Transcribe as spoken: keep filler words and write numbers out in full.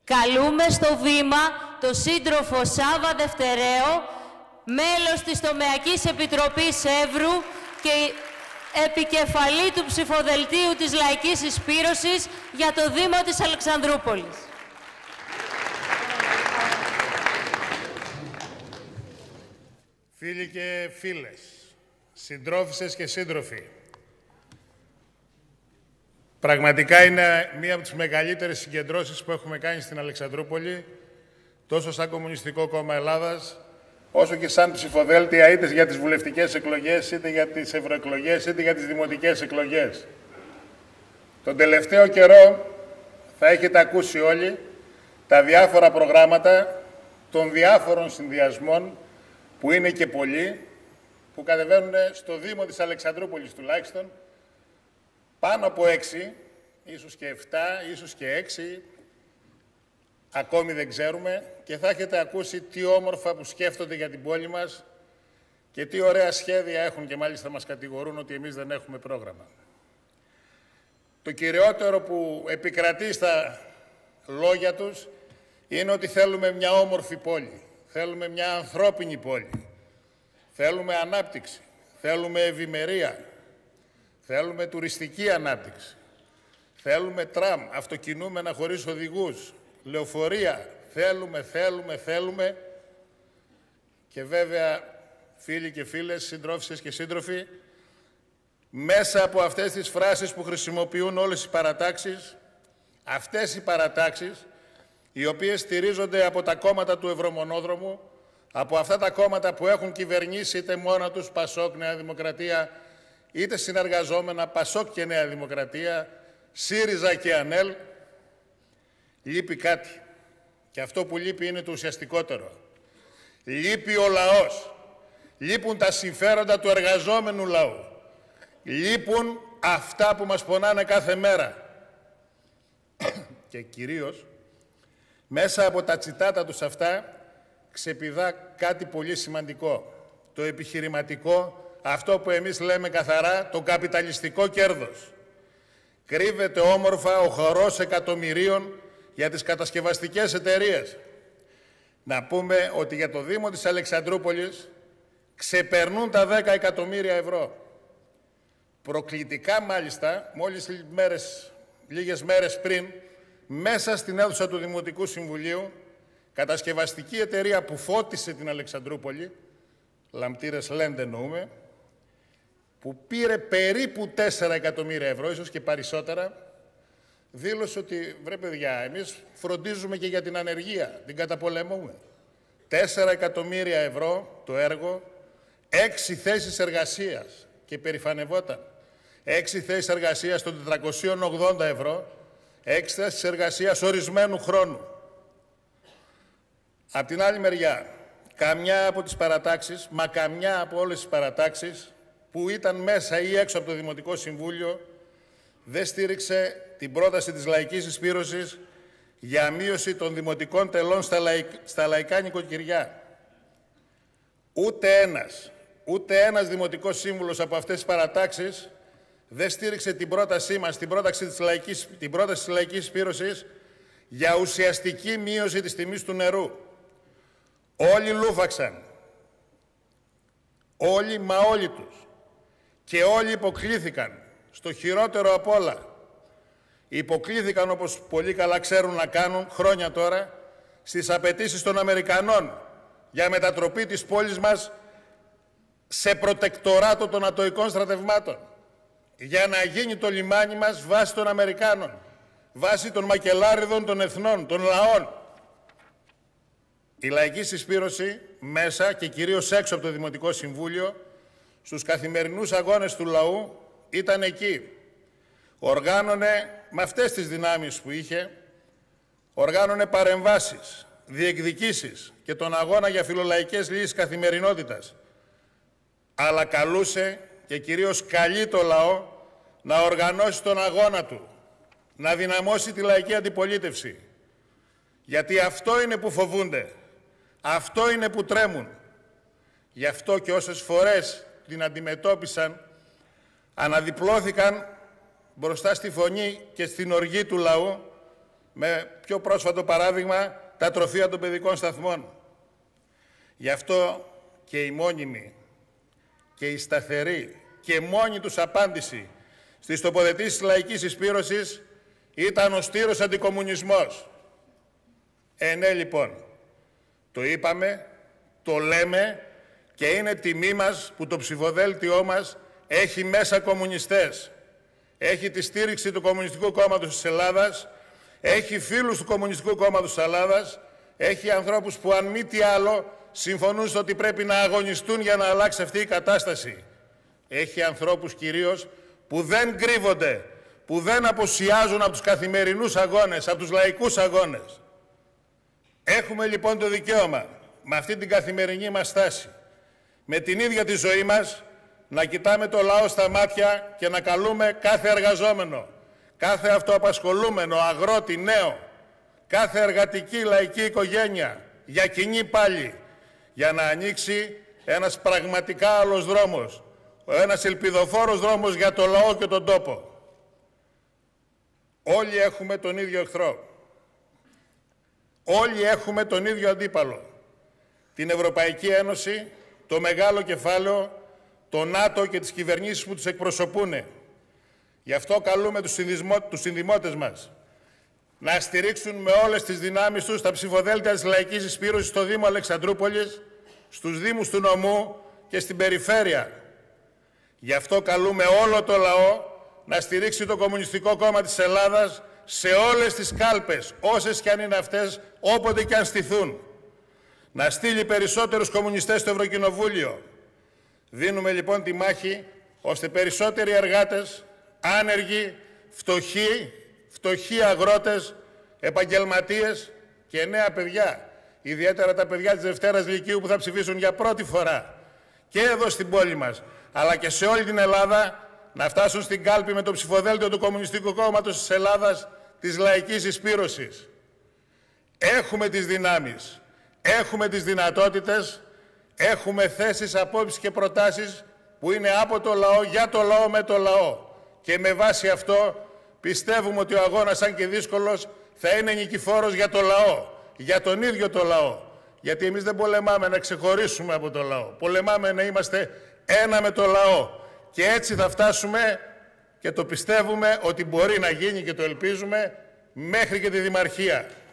Καλούμε στο βήμα το σύντροφο Σάβα Δευτερέο, μέλος της Τομεακής Επιτροπής Εύρου και επικεφαλή του ψηφοδελτίου της Λαϊκής Συσπήρωσης για το Δήμο της Αλεξανδρούπολης. Φίλοι και φίλες, συντρόφισσες και σύντροφοι, πραγματικά είναι μία από τις μεγαλύτερες συγκεντρώσεις που έχουμε κάνει στην Αλεξανδρούπολη, τόσο σαν Κομμουνιστικό Κόμμα Ελλάδας, όσο και σαν ψηφοδέλτια είτε για τις βουλευτικές εκλογές, είτε για τις ευρωεκλογές, είτε για τις δημοτικές εκλογές. Τον τελευταίο καιρό θα έχετε ακούσει όλοι τα διάφορα προγράμματα των διάφορων συνδυασμών, που είναι και πολλοί, που κατεβαίνουν στο Δήμο της Αλεξανδρούπολης τουλάχιστον, πάνω από έξι, ίσως και εφτά, ίσως και έξι, ακόμη δεν ξέρουμε, και θα έχετε ακούσει τι όμορφα που σκέφτονται για την πόλη μας και τι ωραία σχέδια έχουν, και μάλιστα μας κατηγορούν ότι εμείς δεν έχουμε πρόγραμμα. Το κυριότερο που επικρατεί στα λόγια τους είναι ότι θέλουμε μια όμορφη πόλη, θέλουμε μια ανθρώπινη πόλη, θέλουμε ανάπτυξη, θέλουμε ευημερία, θέλουμε τουριστική ανάπτυξη, θέλουμε τραμ, αυτοκινούμενα χωρίς οδηγούς, λεωφορεία, θέλουμε, θέλουμε, θέλουμε. Και βέβαια, φίλοι και φίλες, συντρόφισσες και σύντροφοι, μέσα από αυτές τις φράσεις που χρησιμοποιούν όλες οι παρατάξεις, αυτές οι παρατάξεις, οι οποίες στηρίζονται από τα κόμματα του Ευρωμονόδρομου, από αυτά τα κόμματα που έχουν κυβερνήσει είτε μόνα τους Πασόκ, Νέα Δημοκρατία, είτε συνεργαζόμενα Πασόκ και Νέα Δημοκρατία, ΣΥΡΙΖΑ και ΑΝΕΛ, λείπει κάτι. Και αυτό που λείπει είναι το ουσιαστικότερο. Λείπει ο λαός. Λείπουν τα συμφέροντα του εργαζόμενου λαού. Λείπουν αυτά που μας πονάνε κάθε μέρα. Και κυρίως, μέσα από τα τσιτάτα τους αυτά, ξεπηδά κάτι πολύ σημαντικό. Το επιχειρηματικό, αυτό που εμείς λέμε καθαρά, το καπιταλιστικό κέρδος. Κρύβεται όμορφα ο χορός εκατομμυρίων για τις κατασκευαστικές εταιρείες. Να πούμε ότι για το Δήμο της Αλεξανδρούπολης ξεπερνούν τα δέκα εκατομμύρια ευρώ. Προκλητικά μάλιστα, μόλις μέρες, λίγες μέρες πριν, μέσα στην αίθουσα του Δημοτικού Συμβουλίου, κατασκευαστική εταιρεία που φώτισε την Αλεξανδρούπολη, Λαμπτήρες Λέντ εννοούμε, που πήρε περίπου τέσσερα εκατομμύρια ευρώ, ίσως και περισσότερα, δήλωσε ότι, βρε παιδιά, εμείς φροντίζουμε και για την ανεργία, την καταπολεμούμε. Τέσσερα εκατομμύρια ευρώ το έργο, έξι θέσεις εργασίας, και περηφανευόταν. Έξι θέσεις εργασίας των τετρακόσια ογδόντα ευρώ, έξι θέσεις εργασίας ορισμένου χρόνου. Απ' την άλλη μεριά, καμιά από τις παρατάξεις, μα καμιά από όλες τις παρατάξεις που ήταν μέσα ή έξω από το Δημοτικό Συμβούλιο, δεν στήριξε την πρόταση της Λαϊκής Συσπήρωσης για μείωση των δημοτικών τελών στα, λαϊκ... στα λαϊκά νοικοκυριά. Ούτε ένας, ούτε ένας δημοτικός σύμβουλος από αυτές τις παρατάξεις δεν στήριξε την πρότασή μας, την, πρόταση της Λαϊκής... την πρόταση της Λαϊκής Συσπήρωσης για ουσιαστική μείωση της τιμής του νερού. Όλοι λούφαξαν. Όλοι, μα όλοι τους. Και όλοι υποκλήθηκαν. Στο χειρότερο απ' όλα. Υποκλήθηκαν, όπως πολύ καλά ξέρουν να κάνουν χρόνια τώρα, στις απαιτήσεις των Αμερικανών για μετατροπή της πόλης μας σε προτεκτοράτο των ατοικών στρατευμάτων. Για να γίνει το λιμάνι μας βάση των Αμερικάνων, βάση των μακελάριδων των εθνών, των λαών. Η Λαϊκή Συσπήρωση μέσα και κυρίως έξω από το Δημοτικό Συμβούλιο, στους καθημερινούς αγώνες του λαού, ήταν εκεί. Οργάνωνε, με αυτές τις δυνάμεις που είχε, οργάνωνε παρεμβάσεις, διεκδικήσεις και τον αγώνα για φιλολαϊκές λύσεις καθημερινότητας. Αλλά καλούσε και κυρίως καλεί το λαό να οργανώσει τον αγώνα του, να δυναμώσει τη λαϊκή αντιπολίτευση. Γιατί αυτό είναι που φοβούνται, αυτό είναι που τρέμουν. Γι' αυτό και όσες φορές την αντιμετώπισαν, αναδιπλώθηκαν μπροστά στη φωνή και στην οργή του λαού με πιο πρόσφατο παράδειγμα τα τροφεία των παιδικών σταθμών. Γι' αυτό και η μόνιμη και η σταθερή και μόνη τους απάντηση στις τοποθετήσεις της λαϊκής συσπήρωσης ήταν ο στήρος αντικομμουνισμός. Ε, ναι, λοιπόν, το είπαμε, το λέμε και είναι τιμή μας που το ψηφοδέλτιό μας έχει μέσα κομμουνιστές. Έχει τη στήριξη του Κομμουνιστικού Κόμματος της Ελλάδας, έχει φίλους του Κομμουνιστικού Κόμματος της Ελλάδας, έχει ανθρώπους που αν μη τι άλλο συμφωνούν στο ότι πρέπει να αγωνιστούν για να αλλάξει αυτή η κατάσταση. Έχει ανθρώπους κυρίως που δεν κρύβονται, που δεν αποσιάζουν από τους καθημερινούς αγώνες, από τους λαϊκούς αγώνες. Έχουμε λοιπόν το δικαίωμα, με αυτή την καθημερινή μας στάση, με την ίδια τη ζωή μας, να κοιτάμε το λαό στα μάτια και να καλούμε κάθε εργαζόμενο, κάθε αυτοαπασχολούμενο, αγρότη, νέο, κάθε εργατική λαϊκή οικογένεια, για κοινή πάλι, για να ανοίξει ένας πραγματικά άλλος δρόμος, ένας ελπιδοφόρος δρόμος για το λαό και τον τόπο. Όλοι έχουμε τον ίδιο εχθρό. Όλοι έχουμε τον ίδιο αντίπαλο. Την Ευρωπαϊκή Ένωση, το μεγάλο κεφάλαιο, το ΝΑΤΟ και τις κυβερνήσεις που τους εκπροσωπούν. Γι' αυτό καλούμε τους, τους συνδημότες μας να στηρίξουν με όλες τις δυνάμεις τους τα ψηφοδέλτια της λαϊκής συσπήρωσης στο Δήμο Αλεξανδρούπολης, στους Δήμους του νομού και στην περιφέρεια. Γι' αυτό καλούμε όλο το λαό να στηρίξει το Κομμουνιστικό Κόμμα της Ελλάδας σε όλες τις κάλπες, όσες και αν είναι αυτές, όποτε και αν στηθούν. Να στείλει περισσότερους κομμουνιστές στο Ευρωκοινοβούλιο. Δίνουμε λοιπόν τη μάχη ώστε περισσότεροι εργάτες, άνεργοι, φτωχοί, φτωχοί αγρότες, επαγγελματίες και νέα παιδιά, ιδιαίτερα τα παιδιά της Δευτέρας Λυκείου που θα ψηφίσουν για πρώτη φορά και εδώ στην πόλη μας, αλλά και σε όλη την Ελλάδα, να φτάσουν στην κάλπη με το ψηφοδέλτιο του Κομμουνιστικού Κόμματος της Ελλάδας, της λαϊκής συσπήρωσης. Έχουμε τις δυνάμεις, έχουμε τις δυνατότητες, έχουμε θέσεις, απόψεις και προτάσεις που είναι από το λαό, για το λαό, με το λαό. Και με βάση αυτό πιστεύουμε ότι ο αγώνας, αν και δύσκολος, θα είναι νικηφόρος για το λαό, για τον ίδιο το λαό. Γιατί εμείς δεν πολεμάμε να ξεχωρίσουμε από το λαό. Πολεμάμε να είμαστε ένα με το λαό. Και έτσι θα φτάσουμε, και το πιστεύουμε ότι μπορεί να γίνει και το ελπίζουμε, μέχρι και τη Δημαρχία.